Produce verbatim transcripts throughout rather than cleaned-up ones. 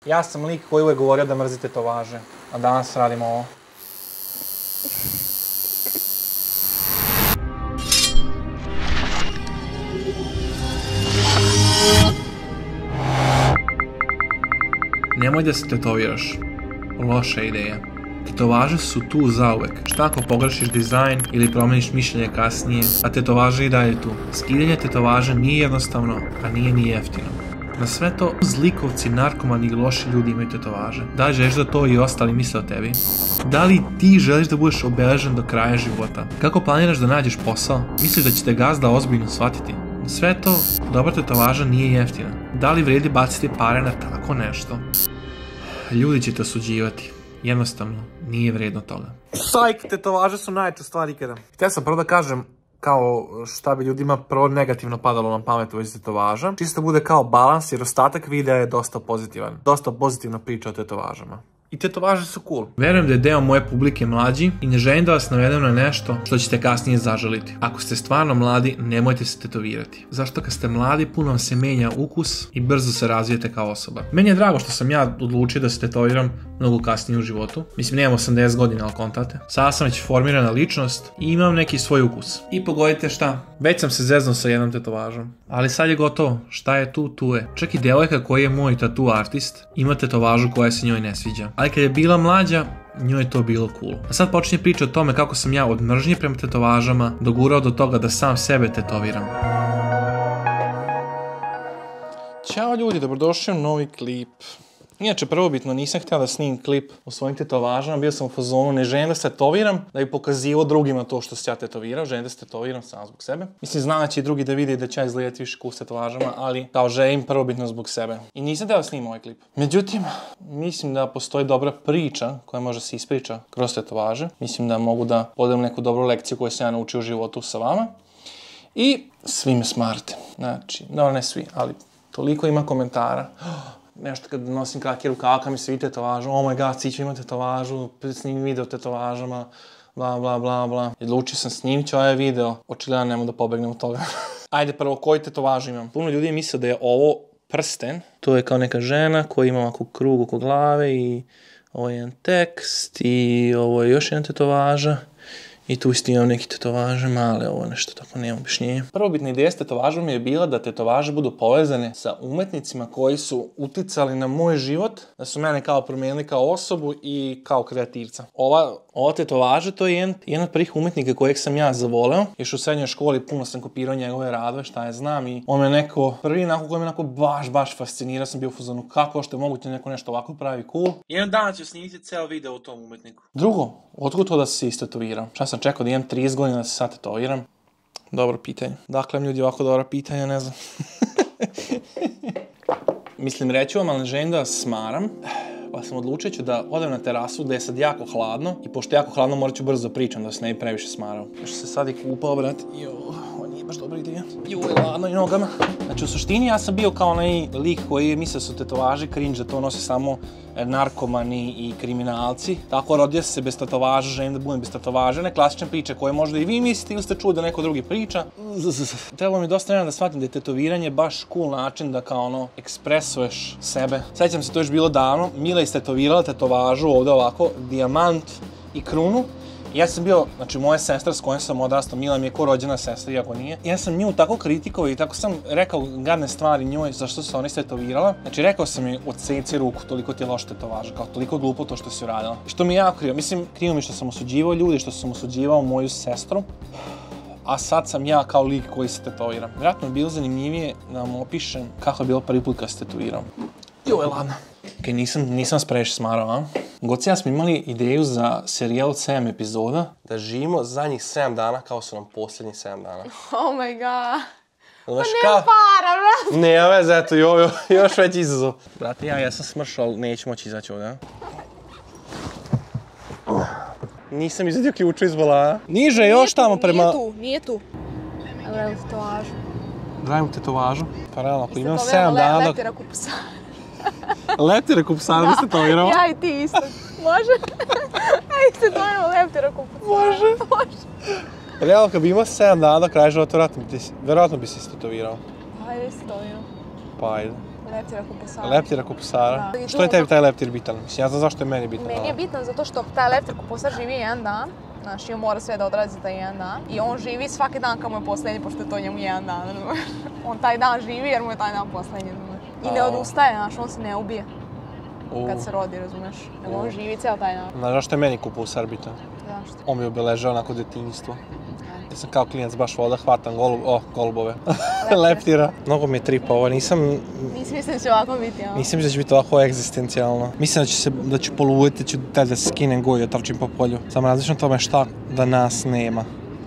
Ja sam lik koji uvijek govorio da mrzi tetovaže, a danas radimo ovo. Nemoj da se tetoviraš. Loša ideja. Tetovaže su tu zauvek. Šta ako pogrešiš dizajn ili promeniš mišljenje kasnije, a tetovaže i dalje tu. Skidanje tetovaža nije jednostavno, a nije ni jeftino. Na sve to, zlikovci, narkomani i loši ljudi imaju tetovaže. Da li želiš da to i ostali misle o tebi? Da li ti želiš da budeš obeležen do kraja života? Kako planiraš da nađeš posao? Misliš da će te gazda ozbiljno shvatiti? Na sve to, dobra tetovaža nije jeftina. Da li vredi baciti pare na tako nešto? Ljudi će te osuđivati. Jednostavno, nije vredno toga. Sajk, tetovaže su najče stvari ikada. Htio sam prvo da kažem kao šta bi ljudima prvo negativno padalo na pamet u vezi tetovaža. Čisto bude kao balans jer ostatak videa je dosta pozitivan. Dosta pozitivna priča o tetovažama. I tetovaže su cool. Verujem da je deo moje publike mlađi i ne želim da vas navedem na nešto što ćete kasnije zažaliti. Ako ste stvarno mladi, nemojte se tetovirati. Zašto kad ste mladi, puno vam se menja ukus i brzo se razvijete kao osoba. Meni je drago što sam ja odlučio da se tetoviram mnogo kasnije u životu. Mislim, nemam osamdeset godina, ali kontate. Sada sam već formirana ličnost i imam neki svoj ukus. I pogodite šta, već sam se zeznuo sa jednom tetovažom. Ali sad je gotovo, šta je tu, tu je. Čak i devojka koji je moj tattoo artist ima tetovažu koja se njoj ne sviđa. Ali kad je bila mlađa, njoj je to bilo cool. A sad počinje priča o tome kako sam ja od mržnje prema tetovažama dogurao do toga da sam sebe tetoviram. Ćao ljudi, dobrodošli u novi klip. Inače, prvobitno nisam htio da snimim klip o svojim tetovažama, bio sam u fazonu, ne želim da se tetoviram, da bi pokazivao drugima to što se ja tetovirao, želim da se tetoviram sam zbog sebe. Mislim, znam da će i drugi da vidi da će ja izgledati više cool s tetovažama, ali kao želim prvobitno zbog sebe. I nisam htio da snimim ovaj klip. Međutim, mislim da postoji dobra priča koja može se ispriča kroz tetovaže. Mislim da mogu da podelim neku dobru lekciju koju sam ja naučio u životu sa vama. I svi me smarate. Znači, no ne svi, ali toliko ima komentara. Nešto kad nosim kratke rukavaka mi se vidi tetovažu, oh my god, Cićo ima tetovažu, snimim video o tetovažama, bla bla bla bla. I odlučio sam snimit ću ovaj video, očigledno ne mogu da pobegnem od toga. Ajde prvo, koju tetovažu imam? Puno ljudi misle da je ovo prsten, to je kao neka žena koja ima ovako krug oko glave i ovo je jedan tekst i ovo je još jedna tetovaža. I tu isto imam neke tetovaže male, ovo nešto tako nemam objašnjenja. Prvobitna ideja s tetovažom je bila da tetovaže budu povezane sa umetnicima koji su uticali na moj život, da su mene kao promijenili kao osobu i kao kreativca. Ova, ova tetovaža to je jedan, jedan od prvih umetnika kojeg sam ja zavoleo. Još u srednjoj školi puno sam kopirao njegove radove, šta je znam i on me neko, prvi nakon koji me neko baš, baš fascinirao, sam bio u fazonu kako što je moguće neko nešto ovako pravi cool. Jedan dan ću snimiti ceo video o tom umetniku. Drugo, otkud to da se istetovirao? Šta sam čekao da imam trideset godina da se sad tetoviram? Dobro pitanje. Dakle, ljudi, ovako dobra pitanja, ne znam. Mislim, reću vam, ali ne želim da vas smaram. Pa sam odlučio ću da odem na terasu gde je sad jako hladno. I pošto je jako hladno, morat ću brzo pričam da se ne bi previše smarao. Još se sad i kupao, brat. Jo, ovo nije baš dobra ideja. Jo, je hladno i nogama. Znači, u suštini ja sam bio kao onaj lik koji misle su tetovaže cringe, da to nose samo narkomani i kriminalci. Tako rodio se bez tetovaža, želim da budem bez tetovaža. Ne klasične priče koje možda i vi mislite ili ste čuli da neko drugi priča. Trebalo mi dosta vremena da shvatim da je tetoviranje baš cool način da kao ono ekspresuješ sebe. Sjećam se, to još bilo davno. Mila je istetovirala tetovažu ovdje ovako, dijamant i krunu. Ja sam bio, znači moja sestra s kojom sam odrastao, Mila mi je ko rođena sestra, iako nije. Ja sam nju tako kritikovao i tako sam rekao gadne stvari njoj zašto se ona istetovirala. Znači rekao sam joj odseci ruku, toliko ti je loša tetovaža, kao toliko glupo to što si uradila. Što mi je jako krivo, mislim krivo mi što sam osuđivao ljudi, što sam osuđivao moju sestru. A sad sam ja kao lik koji se tetoviram. Vjerojatno je bilo zanimljivije da vam opišem kako je bilo prvi put kad se tetovirao. Jo, je ladno. Ok, nisam, nisam spreviše smarao, a? Goci ja smo imali ideju za serijal od sedam epizoda, da živimo zadnjih sedam dana kao su nam posljednjih sedam dana. Oh my god. Znaš pa nema para, brate. Nema veze, eto, jo, jo, još već izazov. Brate, ja, ja sam smršao, ali neću moći izaći ovdje, a? Nisam izadio ključu iz volana. Niže, još tamo prema... Nije tu, nije tu. Evo, evo tetovažu. Dajmo tetovažu. Pa realno, ako imam sedam dana... Letira kupusana. Leptira kupusana, vi ste to vjerovali? Ja i ti isto. Može? Ja isto dojemo leptira kupusana. Može. Može. Realno, kad bi imao sedam dana do kraja života, vjerojatno bi se istetovirao. Ajde, se to vjerujem. Pa ajde. Leptira kupusara. Leptira kupusara? Da. Što je tebi taj leptir bitan? Mislim, ja znam zašto je meni bitan. Meni je bitan zato što taj leptir kupusar živi jedan dan. Znači, on mora sve da odradi za taj jedan dan. I on živi svaki dan kad mu je posljednji, pošto je to njemu jedan dan. On taj dan živi jer mu je taj dan posljednji. I ne odustaje, znaš, on se ne ubije. Kad se rodi, razumeš. Nego on živi cijel taj dan. Znaš zašto je meni kupusar bitan? Zašto? On mi je obeležao onako djetinjstvo. Ja sam kao klijent baš voda, hvatam golub, o, golubove. Leptira. Mnogo mi je tripa ovo, nisam... Nisam mislim da će ovako biti, ja. Nisam mislim da će biti ovako egzistencijalno. Mislim da ću se, da ću poluditi, da ću taj da se skinem goju, da trčim po polju. Samo različno tome šta da nas nema.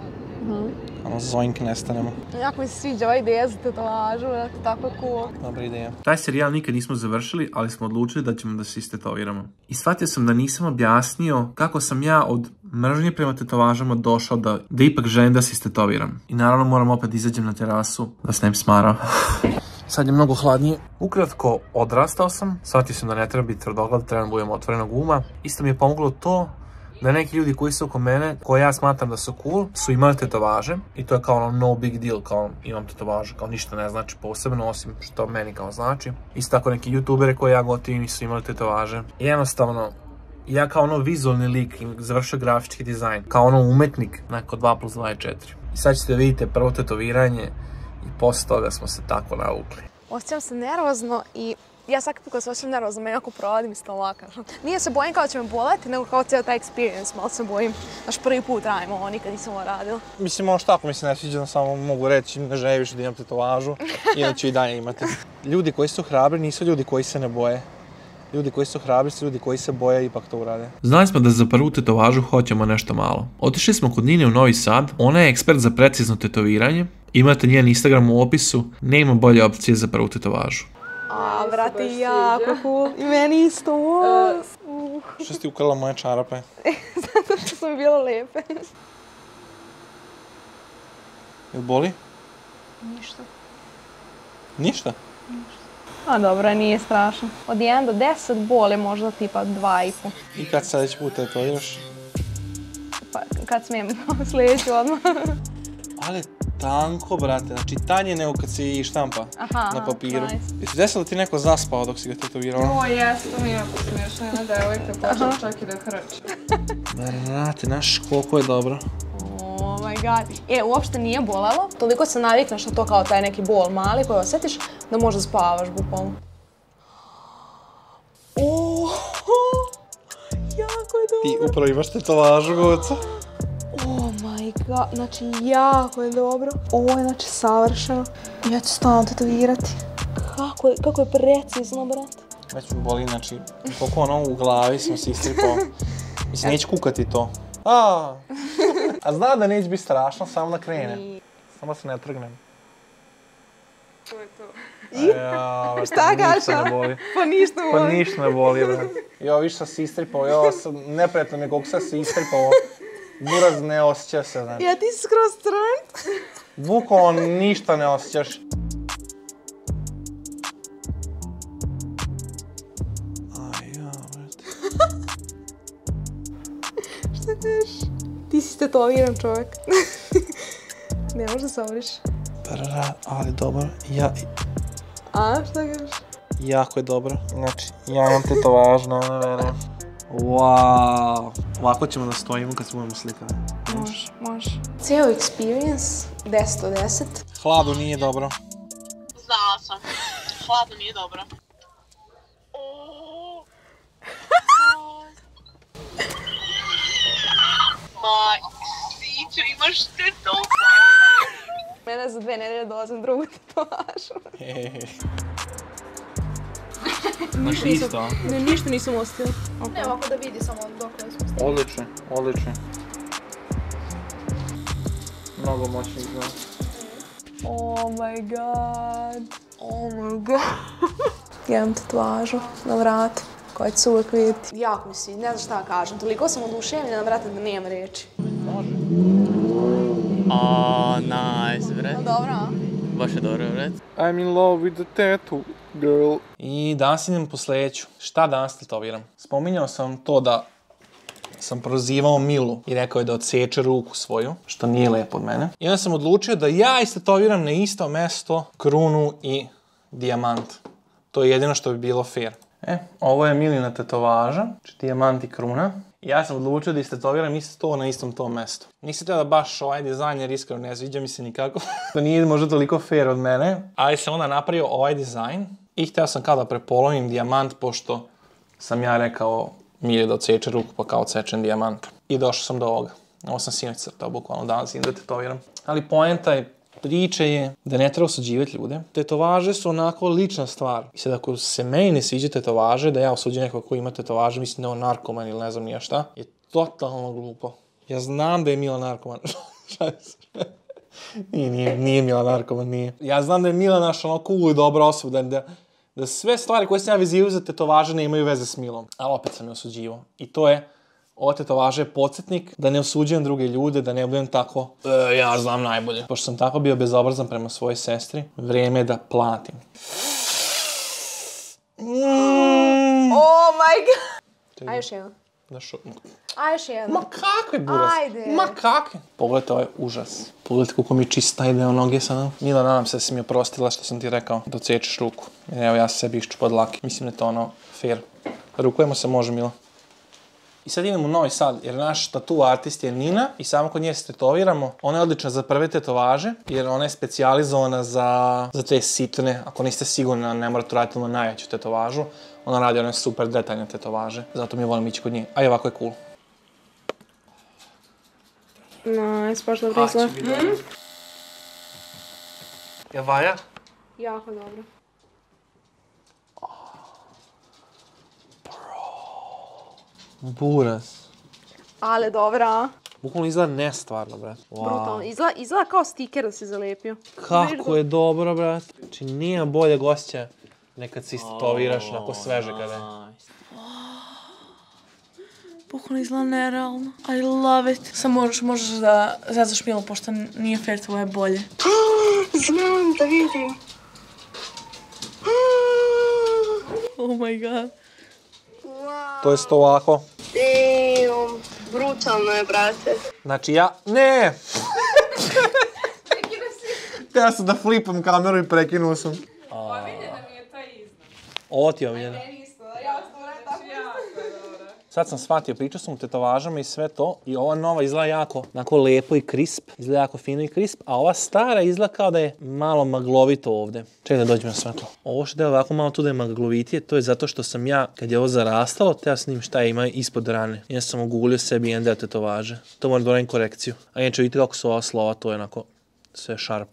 Ono, zoink, nestanemo. Jako mi se sviđa ova ideja za tetovažu, tako je cool. Dobra ideja. Taj serijal nikad nismo završili, ali smo odlučili da ćemo da se istetoviramo. I shvatio sam da nisam objasnio kako sam ja od mržnje prema tetovažama došao da, da ipak želim da se istetoviram. I naravno moram opet izađem na terasu da se ne bi smarao. Sad je mnogo hladnije. Ukratko, odrastao sam, shvatio sam da ne treba biti tvrdoglad, treba da budem otvorenog uma. Isto mi je pomoglo to da neki ljudi koji su oko mene, koje ja smatram da su cool, su imali tetovaže i to je kao ono no big deal, kao imam tetovaže, kao ništa ne znači posebno, osim što meni kao znači. Isto tako neki youtubere koje ja gotivim su imali tetovaže. I jednostavno, ja kao ono vizualni lik, završio grafički dizajn, kao ono umetnik, neko dva plus dva je četiri. I sad ćete vidite prvo tetoviranje i posle toga smo se tako navukli. Osjećam se nervozno i ja svaki put kad se osjećam nervozno, me jako provadim iz stomaka. Nije se bojim kao da će me boleti, nego kao cijel taj experience, malo se bojim. Znaš, prvi put radim ovo, nikad nisam ovo radila. Mislim, ono što ako mi se ne sviđa, samo mogu reći ne želim više da imam tetovažu, inače i dalje imati. Ljudi koji su hrabri nisu ljudi koji se ne boje. Ljudi koji su hrabri su ljudi koji se boje ipak to urade. Znali smo da za prvu tetovažu hoćemo nešto malo. Otišli smo kod Nine u Novi Sad, ona je ekspert za precizno tetoviranje. Imate njen Instagram u opisu, nema bolje opcije za prvu tetovažu. A, brate, jako cool. I meni isto. Uh. Što si ti ukrala moje čarape? Zato što su mi bile lepe. Jel boli? Ništa. Ništa? Ništa. A dobro, nije strašno. Od jedan do deset boli možda tipa dva i po. I kad sljedeći put tetoviraš? Pa kad smijem sljedeću odmah. Ali tanko, brate, znači tanje nego kad si štampa Aha, na papiru. nice. Jesi desilo da ti neko zaspao dok si ga tetovirala? O, jes, to mi je jako smiješno, jedna devojka počela čak i da hrči. Brate, znaš koliko je dobro. Oh my god. E, uopšte nije bolelo. Toliko se navikneš na to kao taj neki bol mali koji osjetiš da možda spavaš bukvalno. Oh, jako je dobro. Ti upravo imaš tetovažu, Goca. Oh my god, znači jako je dobro. Ovo je znači savršeno. Ja ću stalno tetovirati. Kako je, kako je precizno, brate. Već mi boli, znači, koliko ono u glavi sam si istripao. Mislim, neću kukati to. A, a zna da neće biti strašno, samo da krene. Samo da se ne trgnem. To je to. I? Ja, Šta ništa ne boli. Pa ništa Pa boli. ništa ne boli, brate. Jo, više sam se istripao, jo, neprijatno mi je koliko sam se istripao. Buraz ne osjeća se, znači. Ja ti si skroz crn. Bukvalno ništa ne osjećaš. Aj, ja, brate. Šta kažeš? Ti si tetoviran čovjek. Ne može da se ovriš. Brat, ali dobro. Ja, A, šta kažeš? jako je dobro. Znači, ja imam tetovažu na ove vere. Wow. Ovako ćemo da stojimo kad se budemo slikati. Može, može. Cijel experience, deset od deset. Hladu nije dobro. Znala sam. Hladno nije dobro. Maj, Sićo, imaš tetovažu. Mene za dve nedelje dolazim drugu tetovažu. Hehehe. Ništa isto, a? Ne, ništa nisam ostavila. Ne, ovako da vidi samo dok ne smo stavili. Odlično, odlično. Mnogo moćnih zna. Oh my god. Oh my god. Ja imam tetovažu na vratu koja će se uvijek vidjeti. Jako mi sviđa, ne znam šta kažem. Toliko sam oduševljena, brate, da nemam reći. Može. Oh, nice, bret. No dobro, a? Baš je dobro, bret. I'm in love with the tattoo girl. I danas idem po sljedeću. Šta danas tetoviram? Spominjao sam to da sam prozivao Milu i rekao je da odseče ruku svoju, što nije lepo od mene. I onda sam odlučio da ja istetoviram na isto mesto krunu i dijamant. To je jedino što bi bilo fair. E, ovo je Milina tetovaža, znači dijamant i kruna. Ja sam odlučio da istetoviram isto to na istom tom mjestu. Nisam htio da baš ovaj dizajn, jer iskreno ne sviđa mi se nikako. To nije možda toliko fair od mene, ali sam onda napravio ovaj dizajn i htio sam kao da prepolovim dijamant, pošto sam ja rekao Milje da odseče ruku pa kao odsečem dijamant. I došao sam do ovoga. Ovo sam sinoć crtao, bukvalno danas idem da tetoviram. Ali poenta je priče je da ne treba osuđivati ljude. Tetovaže su onako lična stvar. I sad ako se meni ne sviđa tetovaže, da ja osuđujem nekog ko ima tetovaže, mislim da je on narkoman ili ne znam nije šta, je totalno glupo. Ja znam da je Mila narkoman. nije, nije, nije Mila narkoman, nije. Ja znam da je Mila naša ono cool i dobra osoba, da, da sve stvari koje sam ja vezivao za tetovaže ne imaju veze s Milom. Ali opet sam je osuđivao. I to je ova tetovaža je podsjetnik da ne osuđujem druge ljude, da ne budem tako e, ja znam najbolje. Pošto sam tako bio bezobrazan prema svojoj sestri, vrijeme je da platim. Mm. Oh my god! A još jedan. Da šo... A još jedan. Ma kakve buras? Ajde. Ma kakve? Pogledajte ovaj užas. Pogledajte kako mi čista ide o noge sada. Mila, nadam se da si mi oprostila što sam ti rekao da odsečeš ruku. Jer evo ja se sebi iščupa od lake. Mislim da je to ono fair. Rukujemo se, može Mila. I sad idemo u Novi Sad, jer naš tatu artist je Nina i samo kod nje se tetoviramo. Ona je odlična za prve tetovaže, jer ona je specijalizovana za, za te sitne. Ako niste sigurni, ne morate raditi na najveću tetovažu. Ona radi one super detaljne tetovaže, zato mi volim ići kod nje. A i ovako je cool. Nice, baš dobro izgleda. Mm. Jel valja? Jako dobro. Buras. Ale dobra. Bukvalno izgleda nestvarno, brat. Wow. Brutalno. Izgleda, izgleda kao stiker da si zalepio. Kako je dobro, brat. Znači, nije bolje osjećaja nekad se istetoviraš onako sveže kada je. Bukvalno izgleda nerealno. I love it. Sam možeš, možeš da zezaš Milu, pošto nije fair tvoje bolje. Znam da vidim. Oh my god. To je sto ovako. Damn, brutalno je, brate. Znači ja... Ne! Htio sam da flipam kameru i prekinuo sam. Pa vidi da mi je taj iznad. Ovo ti je omiljeno. Meni isto, ja sam vrati tako isto. Sad sam shvatio, pričao sam o tetovažama i sve to. I ova nova izgleda jako, onako lepo i krisp. Izgleda jako fino i krisp. A ova stara izgleda kao da je malo maglovito ovdje. Čekaj da dođem na svetlo. Ovo što je ovako malo tu da je maglovitije, to je zato što sam ja, kad je ovo zarastalo, te ja snim šta ima ispod rane. Ja sam ogulio sebi jedan deo tetovaže. To moram da radim korekciju. A inače vidite kako su ova slova, to je onako sve šarp.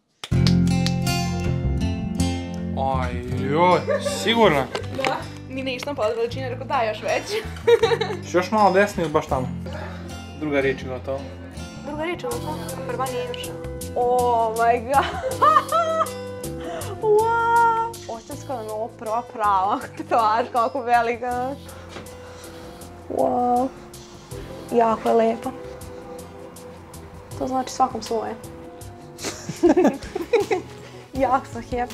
Ajoj, sigurno? Da. Mi ne ištam pod veličine, rekao daj još veći. Još malo desni ili baš tamo? Druga riječ je gotovo. Druga riječ je gotovo? Prva nije još. Oh my god. Wow. Osjećam se kao da mi je ovo prva prava tetovaža, kako velika. Wow. Jako je lepa. To znači svakom svoje. Jak sam happy.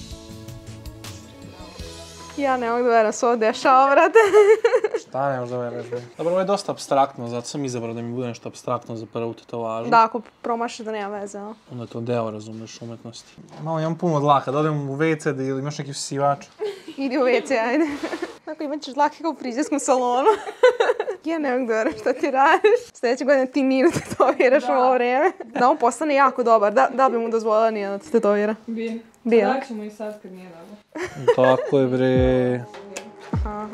Ja ne mogu da veram se ovo dešava, brate. Šta ne možda veraš, bre? Dobro, ovo je dosta abstraktno, zato sam izabrao da mi bude nešto abstraktno za prvu tetovažu. Da, ako promašiš da nema veze, no? Onda je to deo, razumeš, umetnosti. Malo imam puno dlaka, da odem u ve ce da ili imaš neki usivač. Idi u ve ce, ajde. Ako imat ćeš dlake kao u frizerskom salonu. Ja ne mogu da veram šta ti radiš. Sljedeće godine ti Ninu tetoviraš u ovo vrijeme. Da on postane jako dobar, da, da bi mu dozvolila Nina da te tetovira. Bi. Bio. Tak ćemo i sad kad nije dobro. Tako je, bre. Aha.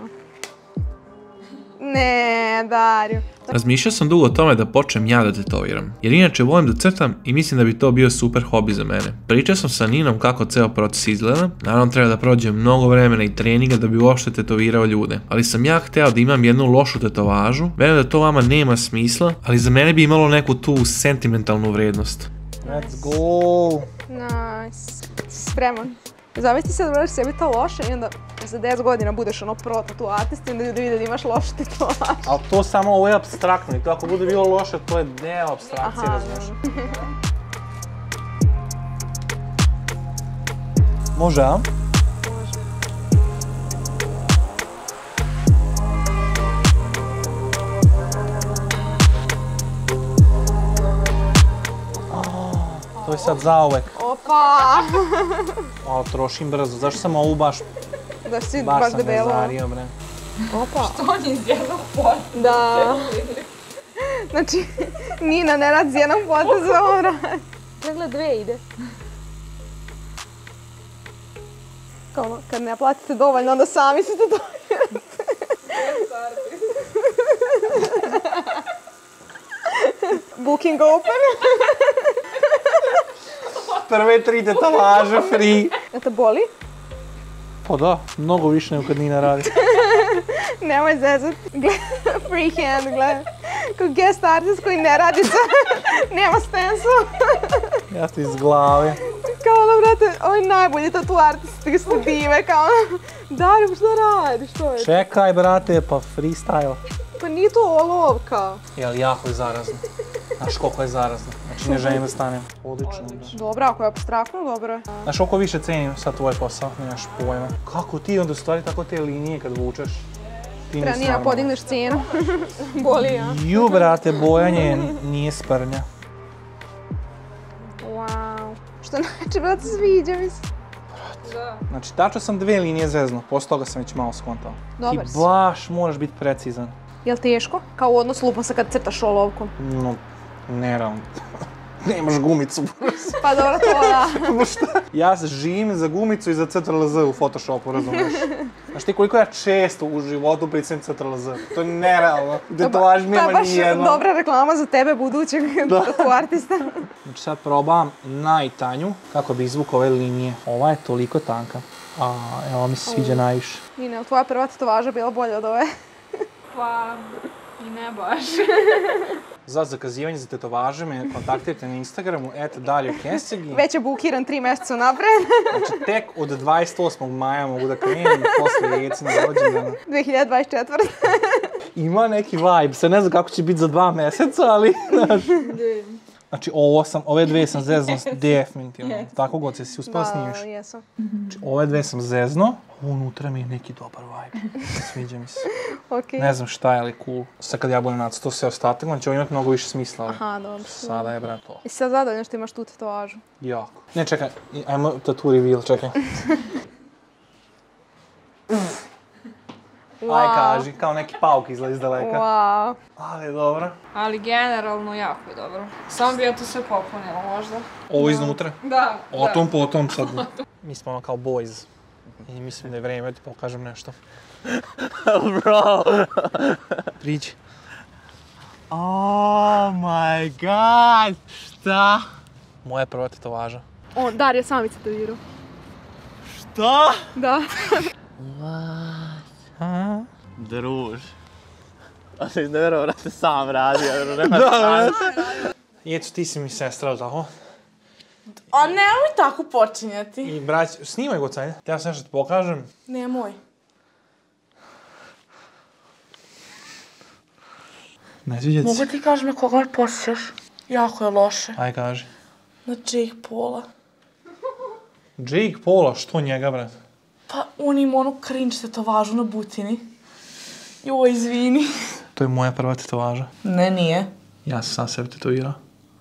Ne, Dario. Razmišljao sam dugo o tome da počnem ja da tetoviram, jer inače volim da crtam i mislim da bi to bio super hobi za mene. Pričao sam sa Ninom kako ceo proces izgleda, naravno treba da prođe mnogo vremena i treninga da bi uopšte tetovirao ljude, ali sam ja hteo da imam jednu lošu tetovažu, verujem da to vama nema smisla, ali za mene bi imalo neku tu sentimentalnu vrednost. Let's go! Nice. Spreman. Zamisli se da uradiš sebi to loše i onda za deset godina budeš ono pro tatu artist i onda ljudi vide da imaš loše tetovaže. Ali to samo ovo je abstraktno i to ako bude bilo loše, to je deo abstrakcije, Aha, razumiješ? Može, a? Može. To je sad zauvek. Opa! O, trošim brzo. Zašto sam ovu baš, Da si baš baš sam debelo. bezario, bre. Opa. To on je iz jednog pota. Da. Znači, Nina ne radi s jednom potezu, on radi. Pregled dve ide. Kao ono, kad ne platite dovoljno, onda sami se to Booking open. Prve tri tetovaže free. Ja te boli? Pa da, mnogo više nego kad Nina radi. Nemoj zezat. Free hand, gledaj. Kao guest artist koji ne radi sa... Nema stencil. Ja ste iz glave. Kao ono, brate, ovi najbolji tatu artisti su dive, kao ono... Dario, šta radiš, što je? Čekaj, brate, pa freestyle. Pa nije to olovka. Jel, jako je zarazno. Znaš koliko je zarazno. Znači, ne želim da stanem. Odlično. Dobro, ako je apstraktno, dobro je. Znaš koliko više cenim sad tvoj posao, nemaš pojma. Kako ti onda u stvari tako te linije kad vučeš? Ti Treba nisi nije da normalan. podigneš cijenu. Boli, ja. Ju, brate, bojanje nije sprnja. Wow. Što znači, brate, sviđa mi se. Znači, tačno sam dve linije zezno, posle toga sam već malo skontao. Dobar Ti si. baš moraš biti precizan. Jel teško? Kao u odnosu lupom se kad crtaš olovkom. No, nerealno. Nemaš gumicu. Pa dobro, to da. Ma šta? Ja se živim za gumicu i za C T R L Z u Photoshopu, razumiješ? Znaš ti koliko ja često u životu pricam C T R L Z? To je nerealno. Tetovaž To je nema baš nijedno. dobra reklama za tebe, budućeg tatu artista. Znači sad probam najtanju kako bi izvukao ove linije. Ova je toliko tanka. A, evo mi se sviđa najviše. Nina, je li tvoja prva tetovaža bila bolja od ove? Pa, i ne baš. Za zakazivanje za tetovaže me kontaktirajte na Instagramu et Dario Kensegi. Već je bukiran tri mjeseca napred. Znači tek od dvadeset osmog maja mogu da krenem posle Jecina rođendana. dve hiljade dvadeset četvrte. Ima neki vibe, sad ne znam kako će biti za dva mjeseca, ali znaš. Znači ovo sam, ove dve sam zezno definitivno. Tako god se si uspela snimiš. Da, jesam. Znači ove dve sam zezno, unutra mi je neki dobar vibe. Sviđa mi se. Okej. Ne znam šta je, ali cool. Sad kad ja budem nacrtao sve ostatak, on će ovo imati mnogo više smisla. ali Aha, dobro. Sada je, brat, to. I sad zadovoljno što imaš tu tetovažu. Jako. Ne, čekaj, ajmo tattoo reveal, čekaj. Aj, kaži, kao neki pauk izlazi iz daleka. Wow. Ali dobro. Ali generalno jako je dobro. Samo bi ja to sve popunila možda. Ovo iznutra. Da, O tom potom sad. Mi smo ono kao boys. I mislim da je vrijeme da ti pokažem nešto. Bro! Priđi. Oh my god! Šta? Moja prva tetovaža. On, Dario sam mi tetovirao. Šta? Da. Druž. Ali ne vjerujem da se sam radio, jer nema šanse. Jecu, ti si mi sestra, ali tako? A nemoj tako počinjati. I brać, snimaj go cajde. Ja sam nešto ti pokažem. Nemoj. Ne sviđa ti se? Mogu ti kažem na koga me posjećaš? Jako je loše. Aj, kaži. Na Jake Paula. Jake Paula, što njega, brat? Pa on ima onu cringe tetovažu na butini. Joj, izvini. To je moja prva tetovaža. Ne, nije. Ja sam sam sebi tetovirao.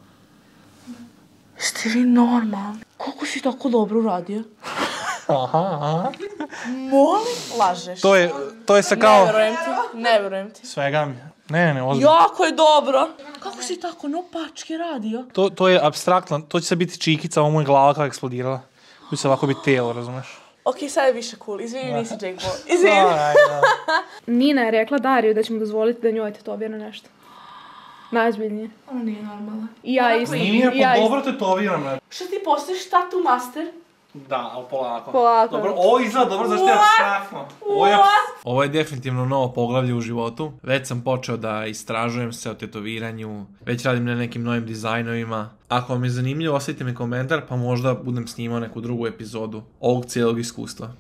Jeste vi normalni? Kako si tako dobro uradio? Aha, aha. Molim? Lažeš. To je, to je sa Ne kao... vjerujem ti, ne vjerujem ti. Svega mi. Ne, ne, ne, ozbiljno. Jako je dobro. Kako si tako naopačke radio? To, to je abstraktno, to će se biti čikica, ovo mu je glava kao eksplodirala. Tu će se ovako biti tijelo, razumeš? Ok, sad je više cool. Izvini, nisi Jake Paul. Izvini. Aj, da. Nina je rekla Dariju da će mu dozvoliti da njoj tetovira nešto. Najozbiljnije. Ona nije normalna. I ja isto. Nije, I ja pa isto. dobro tetoviram, bre. Što ti postojiš tattoo master? Da, ali polako. Polako. Dobro, ovo izgleda dobro, zašto je abstraktno. Ovo je, abs- ovo je definitivno novo poglavlje u životu. Već sam počeo da istražujem se o tetoviranju, već radim na nekim novim dizajnovima. Ako vam je zanimljivo, ostavite mi komentar, pa možda budem snimao neku drugu epizodu ovog cijelog iskustva.